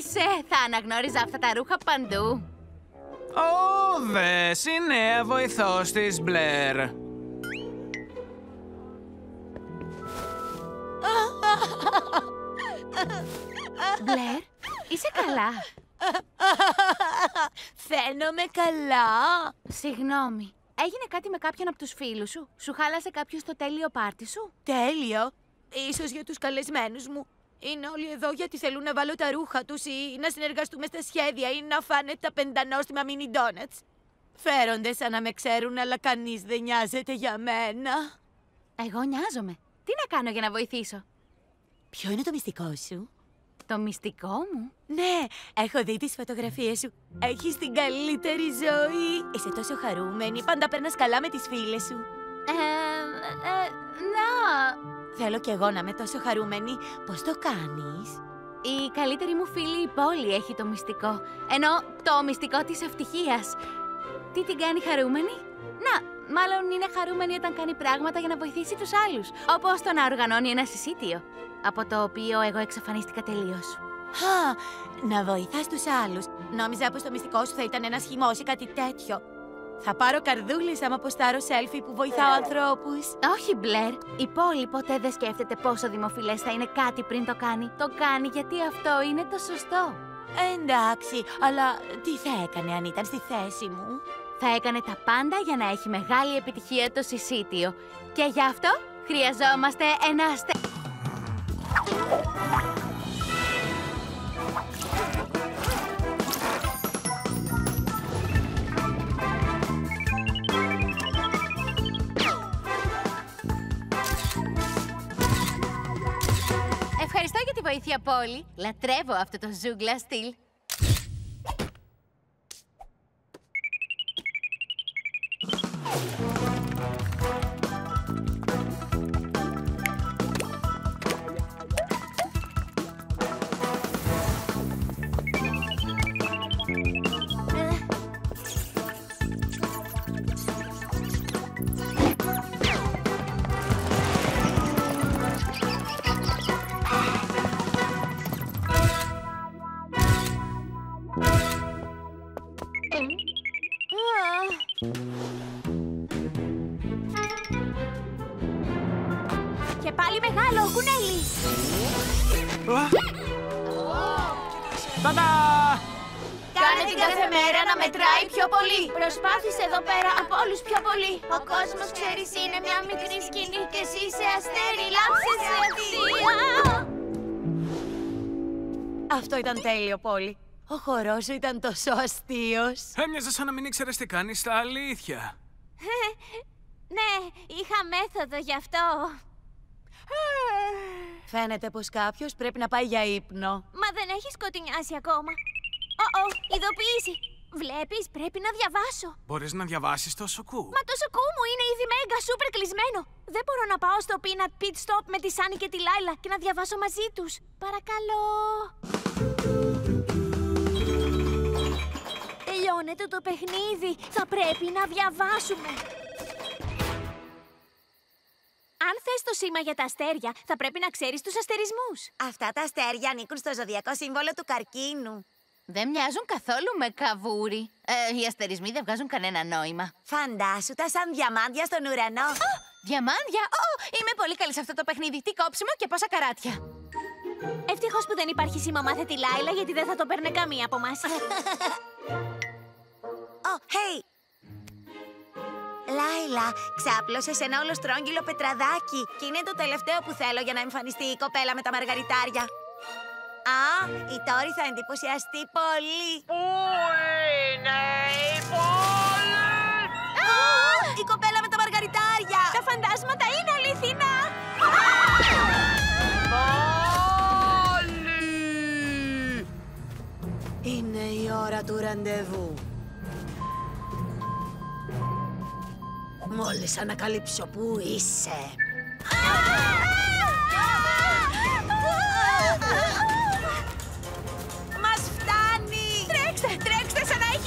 είσαι! Θα αναγνώριζα αυτά τα ρούχα παντού. Ω, δες, η νέα βοηθός της Μπλερ. Μπλερ, είσαι καλά? Φαίνομαι καλά. Συγγνώμη. Έγινε κάτι με κάποιον από τους φίλους σου? Σου χάλασε κάποιος το τέλειο πάρτι σου? Τέλειο. Ίσως για τους καλεσμένους μου. Είναι όλοι εδώ γιατί θέλουν να βάλω τα ρούχα τους ή να συνεργαστούμε στα σχέδια ή να φάνε τα πεντανόστιμα mini donuts. Φέρονται σαν να με ξέρουν, αλλά κανείς δεν νοιάζεται για μένα. Εγώ νοιάζομαι. Τι να κάνω για να βοηθήσω? Ποιο είναι το μυστικό σου? Το μυστικό μου? Ναι, έχω δει τις φωτογραφίες σου. Έχεις την καλύτερη ζωή. Είσαι τόσο χαρούμενη. Πάντα περνάς καλά με τις φίλες σου. Να... Θέλω κι εγώ να είμαι τόσο χαρούμενη. Πώς το κάνεις? Η καλύτερη μου φίλη η Πόλη έχει το μυστικό. Ενώ το μυστικό της ευτυχίας. Τι την κάνει χαρούμενη? Να, μάλλον είναι χαρούμενη όταν κάνει πράγματα για να βοηθήσει τους άλλους. Όπως το να οργανώνει ένα συσίτιο, από το οποίο εγώ εξαφανίστηκα τελείως. Να βοηθάς τους άλλους. Νόμιζα πως το μυστικό σου θα ήταν ένας χυμός ή κάτι τέτοιο. Θα πάρω καρδούλες άμα ποστάρω selfie που βοηθάω ανθρώπους. Όχι, Μπλερ. Η Πόλη ποτέ δεν σκέφτεται πόσο δημοφιλές θα είναι κάτι πριν το κάνει. Το κάνει γιατί αυτό είναι το σωστό. Εντάξει, αλλά τι θα έκανε αν ήταν στη θέση μου? Θα έκανε τα πάντα για να έχει μεγάλη επιτυχία το συσίτιο. Και γι' αυτό χρειαζόμαστε ένα Ευχαριστώ για τη βοήθεια, Πόλη. Λατρεύω αυτό το ζούγκλα στυλ. Και πάλι μεγάλο κουνέλι. Ταντά! Κάνε την κάθε μέρα να μετράει πιο πολύ. Προσπάθησε εδώ πέρα από όλους πιο πολύ. Ο κόσμος, ξέρεις, είναι μια μικρή σκηνή και εσύ είσαι αστέρι. Λάμψεσαι ευθεία. Αυτό ήταν τέλειο, Πόλη. Ο χορός σου ήταν τόσο αστείος. Έμοιαζε σαν να μην ήξερες τι κάνεις στα αλήθεια. Ναι, είχα μέθοδο γι' αυτό. Φαίνεται πως κάποιος πρέπει να πάει για ύπνο. Μα δεν έχει σκοτεινιάσει ακόμα. Ειδοποίηση. Βλέπεις, πρέπει να διαβάσω. Μπορείς να διαβάσεις το σουκού? Μα το σουκού μου είναι ήδη μέγα σούπερ κλεισμένο. Δεν μπορώ να πάω στο Peanut Pit Stop με τη Σάνι και τη Λάιλα και να διαβάσω μαζί τους. Παρακαλώ. Τελειώνεται το παιχνίδι. Θα πρέπει να διαβάσουμε. Αν θες το σήμα για τα αστέρια, θα πρέπει να ξέρεις τους αστερισμούς. Αυτά τα αστέρια ανήκουν στο ζωδιακό σύμβολο του καρκίνου. Δεν μοιάζουν καθόλου με καβούρι. Οι αστερισμοί δεν βγάζουν κανένα νόημα. Φαντάσου τα σαν διαμάντια στον ουρανό. Διαμάντια! Είμαι πολύ καλή σε αυτό το παιχνίδι. Τι κόψιμο και πόσα καράτια. Ευτυχώς που δεν υπάρχει σήμα μάθε τη Λάιλα, γιατί δεν θα το παίρνε καμία από εμάς. Hey! Λάιλα, ξάπλωσες ένα ολοστρόγγυλο πετραδάκι και είναι το τελευταίο που θέλω για να εμφανιστεί η κοπέλα με τα μαργαριτάρια. Η Τόρι θα εντυπωσιαστεί πολύ. Πού είναι η πόλη? Η κοπέλα με τα μαργαριτάρια! Τα φαντάσματα είναι αληθινά! Πόλη! Είναι η ώρα του ραντεβού. Μόλις ανακαλύψω πού είσαι. Μας φτάνει! Τρέξτε σαν να έχει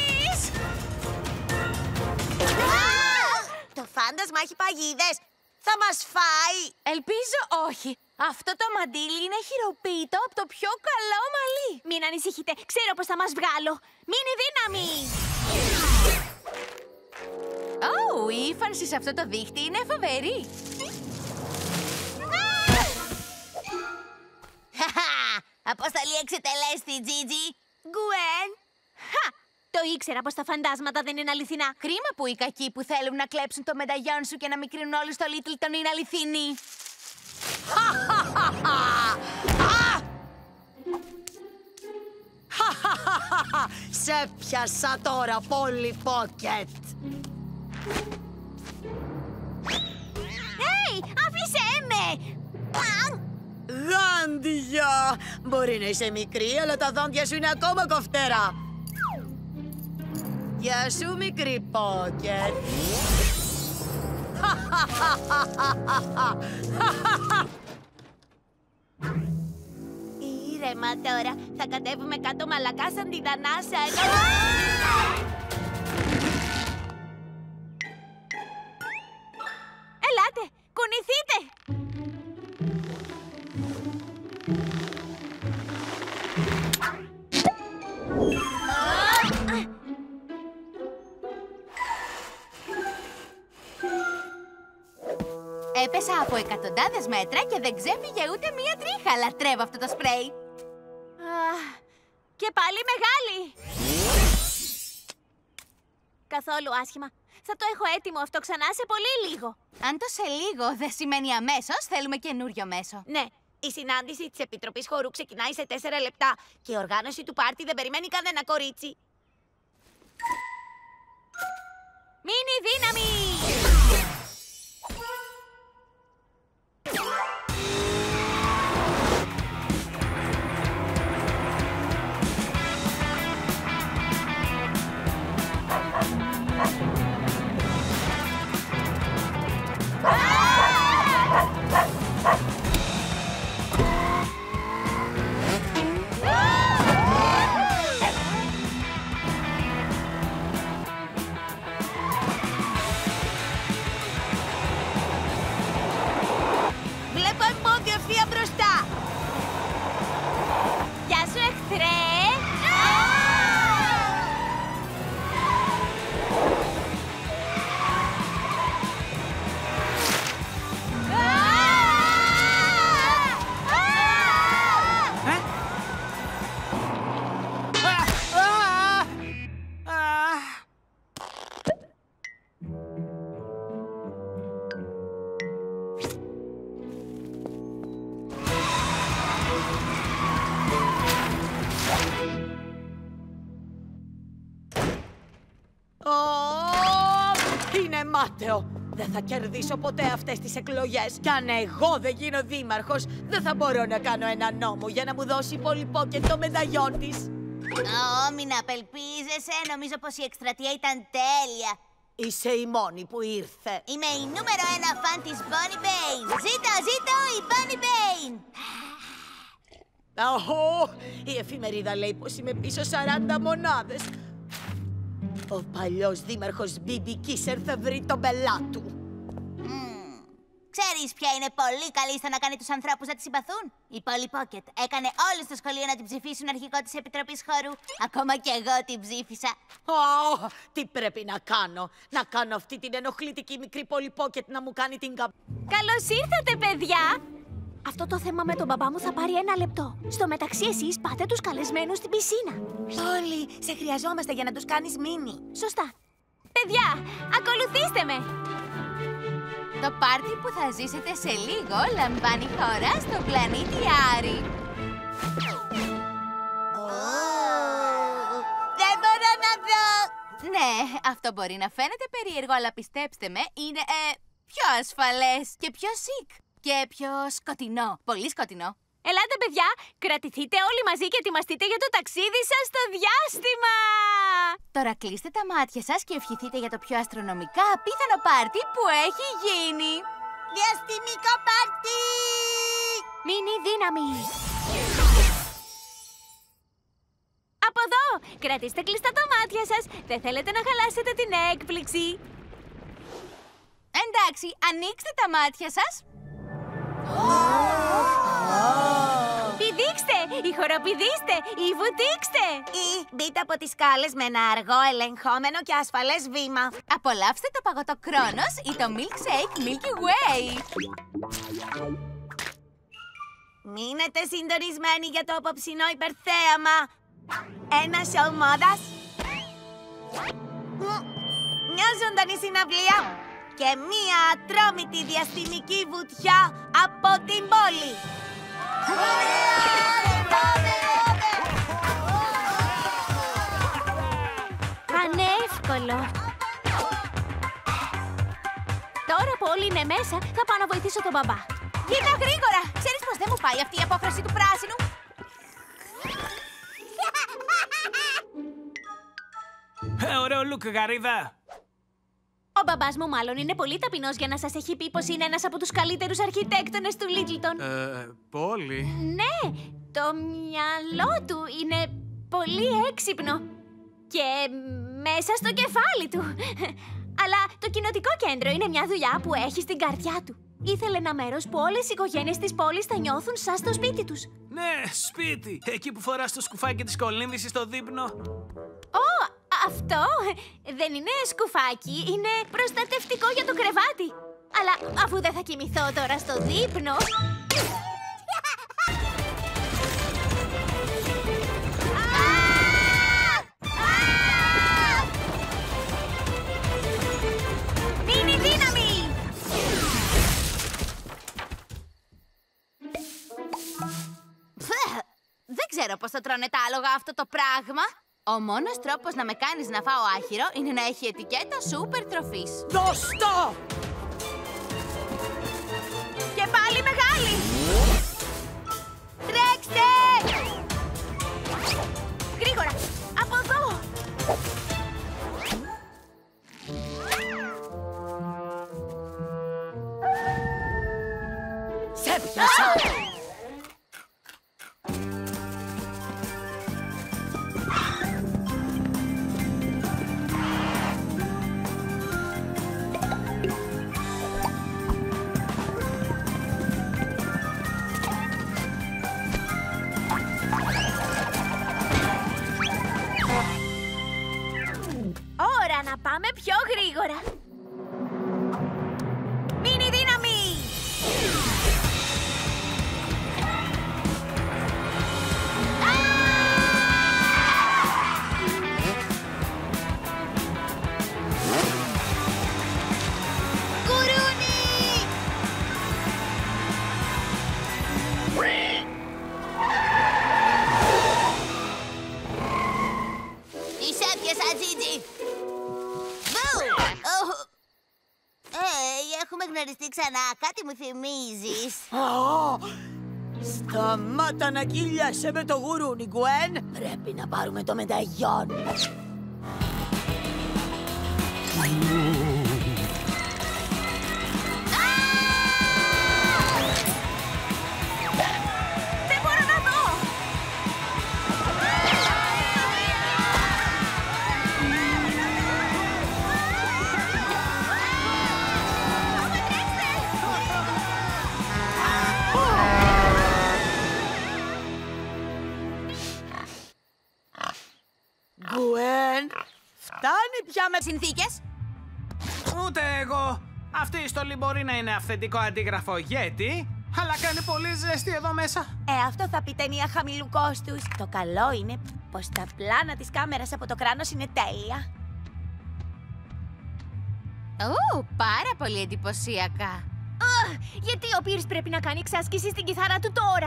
εκτόσεις! Το φάντασμα έχει παγίδες. Θα θα μας φάει! Ελπίζω όχι. Αυτό το μαντίλι είναι χειροποίητο από το πιο καλό μαλλί. Μην ανησυχείτε, ξέρω πως θα μας βγάλω. Μείνει δύναμη! Η ύφανση σε αυτό το δίχτυ είναι φοβερή. Αποστολή εξετελέστη, Τζίτζι. Γκουέν! Χα! Το ήξερα πως τα φαντάσματα δεν είναι αληθινά. Κρίμα που οι κακοί που θέλουν να κλέψουν το μενταγιόν σου και να μικρύνουν όλους το Littleton είναι αληθινοί. Σε πιάσα τώρα, Polly Pocket! Άφησέ με! Γάντια! Μπορεί να είσαι μικρή, αλλά τα δόντια σου είναι ακόμα κοφτερά. Γεια σου, μικρή Pocket. Ήρεμα τώρα. Θα κατέβουμε κάτω μαλακά σαν την ανάσα. Ελάτε, κουνηθείτε! Έπεσα από εκατοντάδες μέτρα και δεν ξέφυγε ούτε μία τρίχα. Λατρεύω αυτό το σπρέι. Και πάλι μεγάλη! Καθόλου άσχημα. Θα το έχω έτοιμο αυτό ξανά σε πολύ λίγο. Αν το σε λίγο δεν σημαίνει αμέσως, θέλουμε καινούριο μέσο. Ναι, η συνάντηση της Επιτροπής Χορού ξεκινάει σε 4 λεπτά και η οργάνωση του πάρτι δεν περιμένει κανένα κορίτσι. Μείνει δύναμη! Βλέπω εμπόδιο ευθεία μπροστά. Γεια σου, εχθρέ! Είναι μάταιο. Δεν θα κερδίσω ποτέ αυτές τις εκλογές. Κι αν εγώ δεν γίνω δήμαρχος, δεν θα μπορώ να κάνω ένα νόμο για να μου δώσει η Polly Pocket το μενταγιόν της. Μην απελπίζεσαι. Νομίζω πως η εκστρατεία ήταν τέλεια. Είσαι η μόνη που ήρθε. Είμαι η νούμερο 1 φαν της Bonnie Bane. Ζήτω η Bonnie Bane. Η εφημερίδα λέει πως είμαι πίσω 40 μονάδες. Ο παλιός δήμαρχος Μπίμπι Κίσερ θα βρει τον πελά του. Ξέρεις ποια είναι πολύ καλή στο να κάνει τους ανθρώπους να τη συμπαθούν? Η Polly Pocket έκανε όλους στο σχολείο να την ψηφίσουν αρχηγό της Επιτροπής Χορού. Ακόμα κι εγώ την ψήφισα. Τι πρέπει να κάνω? Να κάνω αυτή την ενοχλητική μικρή Polly Pocket να μου κάνει την Καλώς ήρθατε, παιδιά! Αυτό το θέμα με τον μπαμπά μου θα πάρει 1 λεπτό. Στο μεταξύ, εσείς πάτε τους καλεσμένους στην πισίνα. Polly, σε χρειαζόμαστε για να τους κάνεις μίνι. Σωστά. Παιδιά, ακολουθήστε με! Το πάρτι που θα ζήσετε σε λίγο λαμβάνει χώρα στο πλανήτη Άρη. Δεν μπορώ να δω. Ναι, αυτό μπορεί να φαίνεται περίεργο, αλλά πιστέψτε με, είναι πιο ασφαλές και πιο σικ. Και πιο σκοτεινό. Πολύ σκοτεινό. Ελάτε, παιδιά, κρατηθείτε όλοι μαζί και ετοιμαστείτε για το ταξίδι σας στο διάστημα! Τώρα κλείστε τα μάτια σας και ευχηθείτε για το πιο αστρονομικά απίθανο πάρτι που έχει γίνει. Διαστημικό πάρτι! Μείνει δύναμη! Από εδώ! Κρατήστε κλειστά τα μάτια σας! Δεν θέλετε να χαλάσετε την έκπληξη! Εντάξει, ανοίξτε τα μάτια σας. Πηδήξτε, ηχοροπηδήστε ή βουτήξτε. Ή μπείτε από τις σκάλες με ένα αργό, ελεγχόμενο και ασφαλές βήμα. Απολαύστε το παγωτό Κρόνος ή το Milkshake Milky Way. Μείνετε συντονισμένοι για το απόψινό υπερθέαμα. Ένα σοου μόδας. Μια ζωντανή συναυλία. Και μία ατρόμητη διαστημική βουτιά από την πόλη. Ανεύκολο. Τώρα που όλοι είναι μέσα, θα πάω να βοηθήσω τον μπαμπά. Γύρνα γρήγορα! Ξέρεις πως δεν μου πάει αυτή η απόφραση του πράσινου? Ωραίο look, Γαρίδα. Ο μπαμπάς μου μάλλον είναι πολύ ταπεινός για να σας έχει πει πως είναι ένας από τους καλύτερους αρχιτέκτονες του Λίτλτον. Πόλη. Ναι, το μυαλό του είναι πολύ έξυπνο και μέσα στο κεφάλι του. Αλλά το κοινοτικό κέντρο είναι μια δουλειά που έχει στην καρδιά του. Ήθελε ένα μέρος που όλες οι οικογένειες της πόλης θα νιώθουν σαν στο σπίτι τους. Ναι, σπίτι. Εκεί που φοράς το σκουφάκι της κολύμβησης στο δείπνο. Αυτό δεν είναι σκουφάκι, είναι προστατευτικό για το κρεβάτι. Αλλά αφού δεν θα κοιμηθώ τώρα στο δείπνο... Μείνει δύναμη! Δεν ξέρω πώς θα τρώνε τα άλογα αυτό το πράγμα. Ο μόνος τρόπος να με κάνεις να φάω άχυρο είναι να έχει ετικέτα σούπερ τροφής. Δώστο! Και πάλι μεγάλη! Τρέξτε! Γρήγορα! Από εδώ! Σε πιάσα! Ώρα να πάμε πιο γρήγορα. Μείνει δύναμη! Κουρούνι! Τις έπιασα, Τζίτζι! Έχουμε γνωριστεί ξανά. Κάτι μου θυμίζεις. Σταμάτα να κυλιάσαι με το γουρούνι, Γκουέν. Πρέπει να πάρουμε το μενταγιόν. Δεν μπορώ να δω! Γκουέν, φτάνει πια με Συνθήκες. Ούτε εγώ. Αυτή η στολή μπορεί να είναι αυθεντικό αντίγραφο Yeti, αλλά κάνει πολύ ζέστη εδώ μέσα. αυτό θα πει ταινία χαμηλού κόστους. Το καλό είναι πως τα πλάνα της κάμερας από το κράνος είναι τέλεια. Πάρα πολύ εντυπωσιακά. Γιατί ο Πίρς πρέπει να κάνει εξάσκηση στην κιθάρα του τώρα.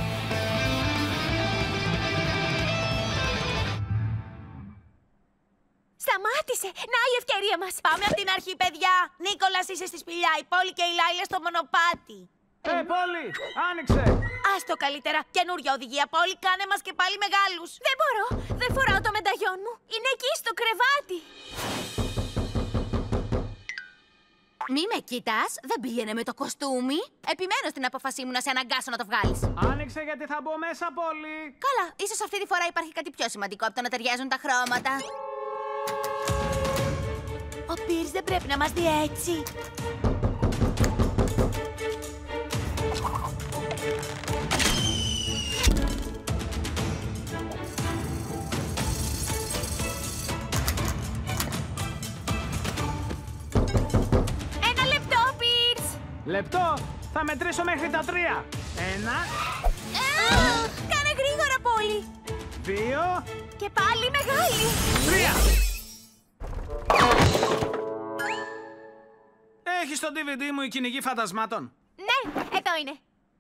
Σταμάτησε! Να η ευκαιρία μας! Πάμε από την αρχή, παιδιά. Νίκολας είσαι στη σπηλιά, η Πόλη και η Λάιλα στο μονοπάτι. Πόλη, άνοιξε! Άστο καλύτερα. Καινούρια οδηγία, Πόλη, κάνε μας και πάλι μεγάλους. Δεν μπορώ! Δεν φοράω το μενταγιόν μου! Είναι εκεί στο κρεβάτι! Μη με κοίτας, δεν πήγαινε με το κοστούμι. Επιμένω στην απόφασή μου να σε αναγκάσω να το βγάλεις. Άνοιξε γιατί θα μπω μέσα, Πόλη. Καλά, ίσως αυτή τη φορά υπάρχει κάτι πιο σημαντικό από το να ταιριάζουν τα χρώματα. Ο Πίρς δεν πρέπει να μας δει έτσι. Λεπτό. Θα μετρήσω μέχρι τα 3. 1. Κάνε γρήγορα, Πόλη. 2. Και πάλι μεγάλη. 3. Έχεις το DVD μου η κυνηγή φαντασμάτων? Ναι, εδώ είναι.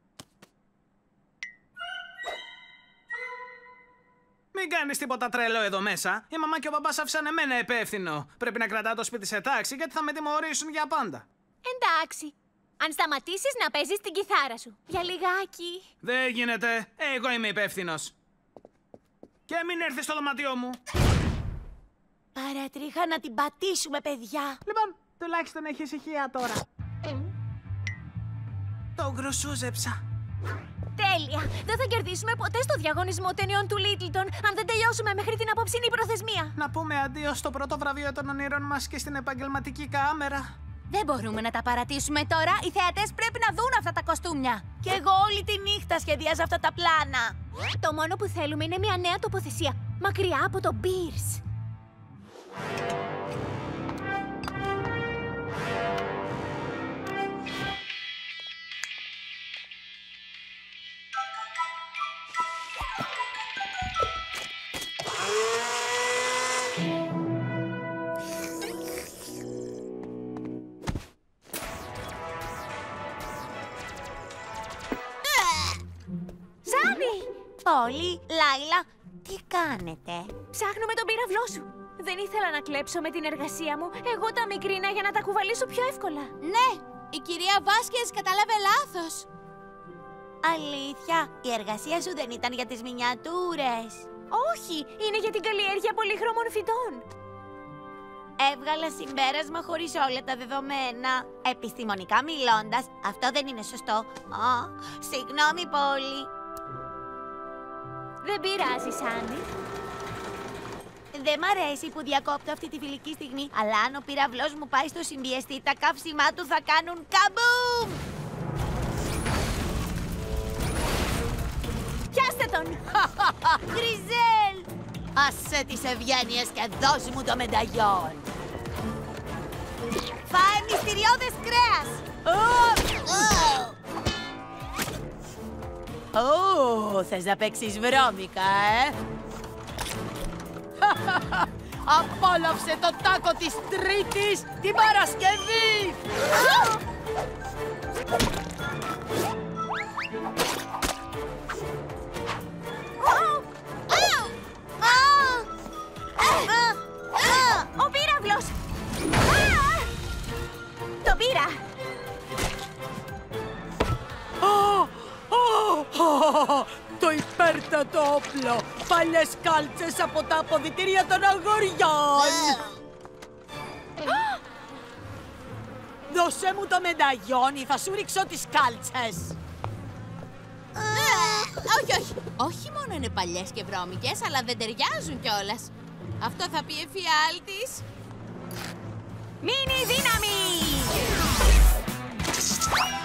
Μην κάνεις τίποτα τρελό εδώ μέσα. Η μαμά και ο μπαμπάς άφησαν εμένα υπεύθυνο. Πρέπει να κρατάω το σπίτι σε τάξη γιατί θα με τιμωρήσουν για πάντα. Εντάξει. Αν σταματήσεις να παίζεις την κιθάρα σου. Για λιγάκι. Δεν γίνεται. Εγώ είμαι υπεύθυνος. Και μην έρθεις στο δωμάτιό μου. Παρατρίχα να την πατήσουμε, παιδιά. Λοιπόν, τουλάχιστον έχει ησυχία τώρα. Το γκρουσούζεψα. Τέλεια! Δεν θα κερδίσουμε ποτέ στο διαγωνισμό ταινιών του Λίτλτον αν δεν τελειώσουμε μέχρι την απόψινή προθεσμία. Να πούμε αντίο στο πρώτο βραβείο των ονείρων μας και στην επαγγελματική κάμερα. Δεν μπορούμε να τα παρατήσουμε τώρα. Οι θεατές πρέπει να δουν αυτά τα κοστούμια. Κι εγώ όλη τη νύχτα σχεδιάζα αυτά τα πλάνα. Το μόνο που θέλουμε είναι μια νέα τοποθεσία. Μακριά από το Beers. Πόλη, Λάιλα, τι κάνετε? Ψάχνουμε τον πύραυλό σου. Δεν ήθελα να κλέψω με την εργασία μου. Εγώ τα μικρήνα για να τα κουβαλήσω πιο εύκολα. Ναι, η κυρία Βάσκες κατάλαβε λάθος. Αλήθεια, η εργασία σου δεν ήταν για τις μινιατούρες. Όχι, είναι για την καλλιέργεια πολύχρωμων φυτών. Έβγαλα συμπέρασμα χωρίς όλα τα δεδομένα. Επιστημονικά μιλώντας, αυτό δεν είναι σωστό. Συγγνώμη, Πόλη. Δεν πειράζει, Σάντι. Δεν μ' αρέσει που διακόπτω αυτή τη φιλική στιγμή, αλλά αν ο πυραυλός μου πάει στο συμπιεστή, τα καύσιμά του θα κάνουν καμπούμ! Πιάστε τον! Γκριζέλ! Άσε τις ευγένειες και δώσ' μου το μενταγιόν! Φάε μυστηριώδες κρέας! Θες να παίξεις βρώμικα, Απόλαυσε το τάκο της Τρίτης την Παρασκευή! Ο πύραυλος! Το πήρα! Το υπέρτατο όπλο! Παλιές κάλτσες από τα αποδυτήρια των αγοριών! Δώσε μου το μενταγιόν ή θα σου ρίξω τις κάλτσες! Όχι. Όχι μόνο είναι παλιές και βρώμικες, αλλά δεν ταιριάζουν κιόλας. Αυτό θα πει εφιάλτης. Μίνι δύναμη!